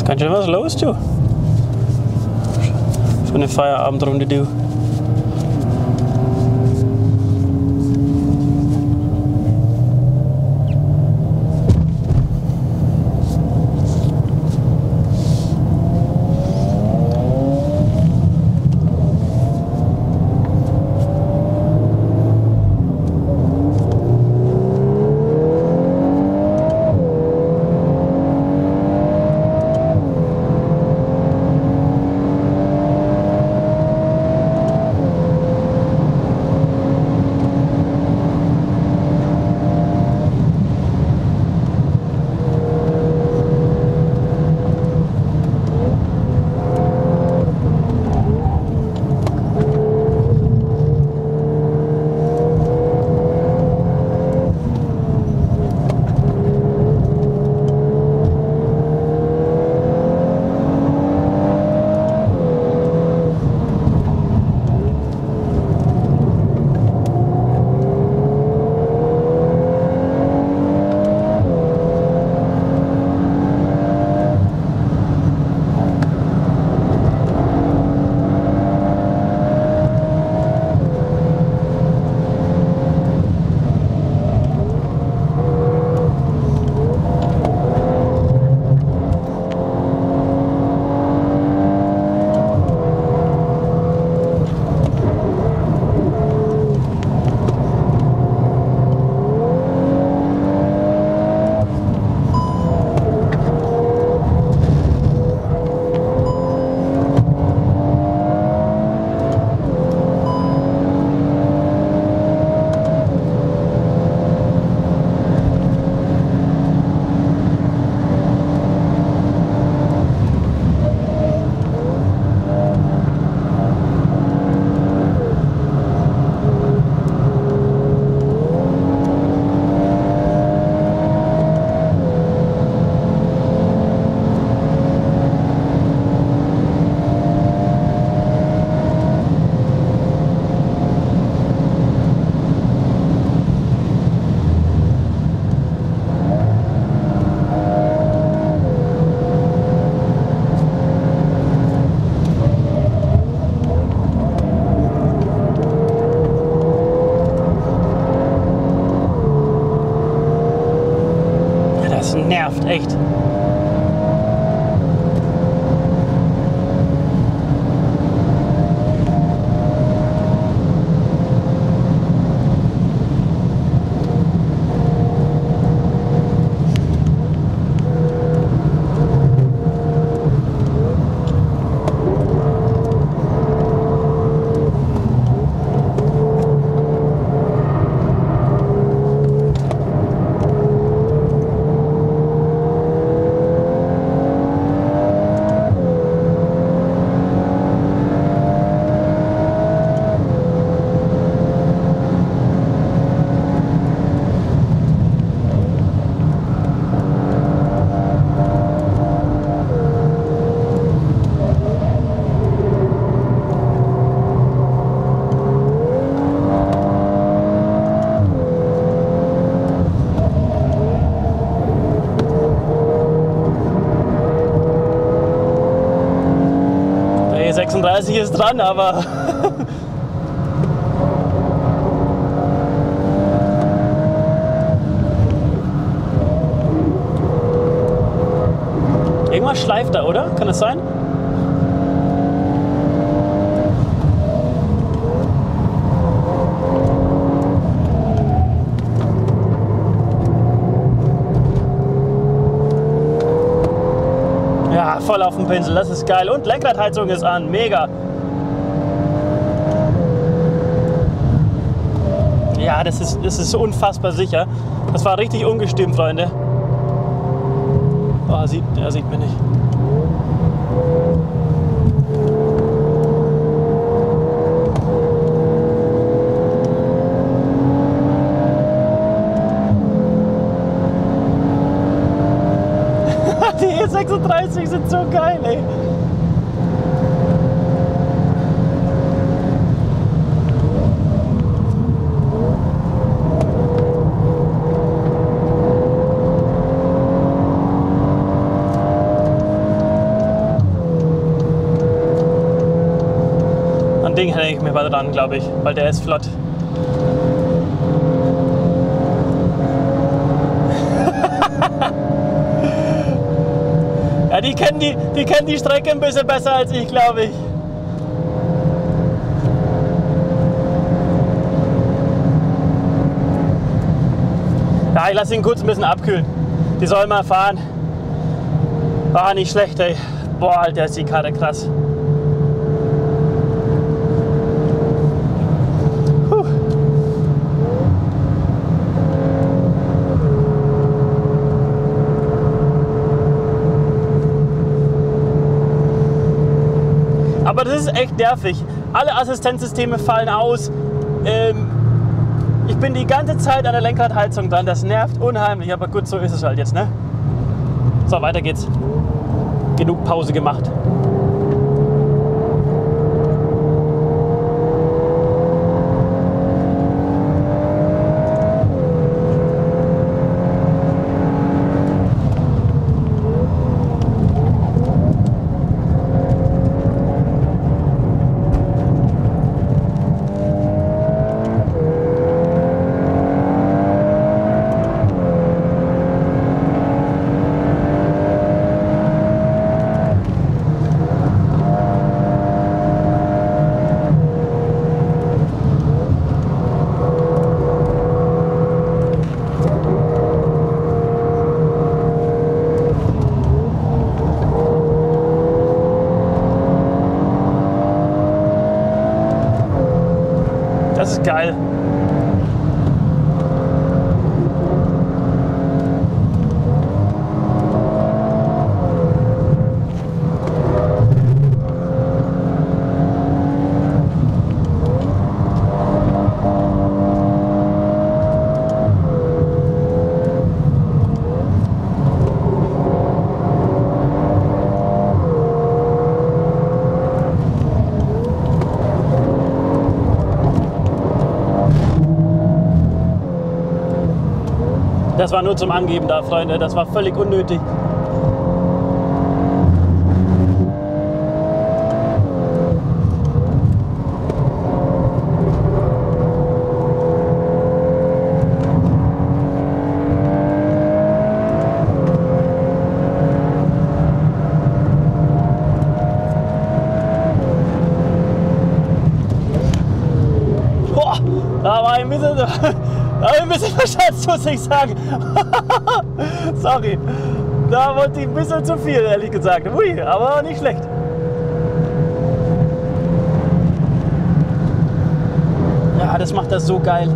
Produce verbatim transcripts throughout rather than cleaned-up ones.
Ist ganz schön was los, du. So eine Feierabendrunde, du. Nervt, echt. sechsunddreißig ist dran, aber irgendwas schleift da, oder? Kann das sein? Ja, voll auf dem Pinsel, das ist geil. Und Lenkradheizung ist an, mega. Ja, das ist, das ist unfassbar sicher. Das war richtig ungestüm, Freunde. Oh, sieht, er sieht mich nicht. Die E sechsunddreißig sind so geil, ey. hänge ich mich mal dran, glaube ich, weil der ist flott. Ja, die kennen die, die kennen die Strecke ein bisschen besser als ich, glaube ich. Ja, ich lasse ihn kurz ein bisschen abkühlen. Die sollen mal fahren. War nicht schlecht, ey. Boah, Alter, ist die Karre krass. Puh. Aber das ist echt nervig. Alle Assistenzsysteme fallen aus. Ähm, ich bin die ganze Zeit an der Lenkradheizung dran. Das nervt unheimlich. Aber gut, so ist es halt jetzt, ne? So, weiter geht's. Genug Pause gemacht. Das ist geil. Das war nur zum Angeben da, Freunde. Das war völlig unnötig. Boah, da war ein bisschen... Da habe ich ein bisschen verschätzt, muss ich sagen. Sorry. Da wollte ich ein bisschen zu viel, ehrlich gesagt. Ui, aber nicht schlecht. Ja, das macht das so geil.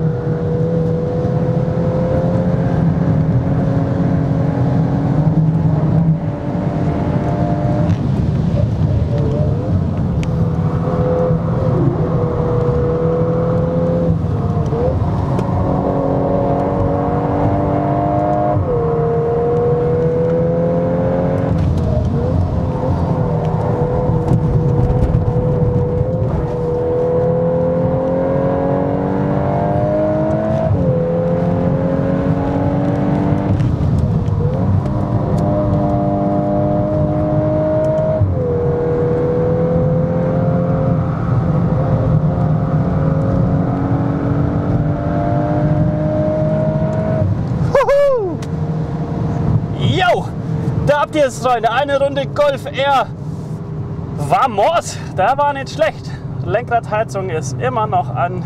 Jo, da habt ihr es, Freunde. Eine Runde Golf R. Vamos, da war nicht schlecht. Lenkradheizung ist immer noch an.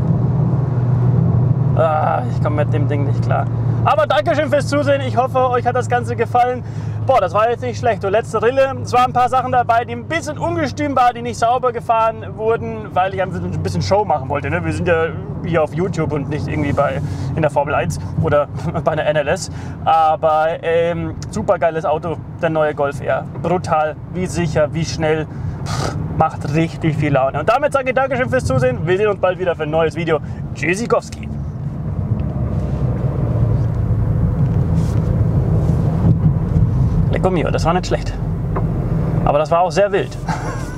Ah, ich komme mit dem Ding nicht klar. Aber Dankeschön fürs Zusehen. Ich hoffe, euch hat das Ganze gefallen. Boah, das war jetzt nicht schlecht. Die letzte Rille. Es waren ein paar Sachen dabei, die ein bisschen ungestüm waren, die nicht sauber gefahren wurden, weil ich einfach ein bisschen Show machen wollte. Ne? Wir sind ja hier auf YouTube und nicht irgendwie bei, in der Formel eins oder bei einer N L S. Aber ähm, super geiles Auto, der neue Golf R. Brutal, wie sicher, wie schnell. Pff, macht richtig viel Laune. Und damit sage ich Dankeschön fürs Zusehen. Wir sehen uns bald wieder für ein neues Video. Tschüssikowski. Lecco mio, das war nicht schlecht. Aber das war auch sehr wild.